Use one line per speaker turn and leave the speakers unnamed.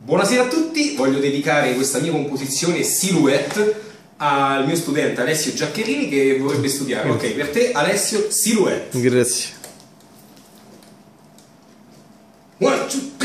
Buonasera a tutti, voglio dedicare questa mia composizione Silhouette al mio studente Alessio Giaccherini che vorrebbe studiare. Ok, per te Alessio, Silhouette.
Grazie.
1, 2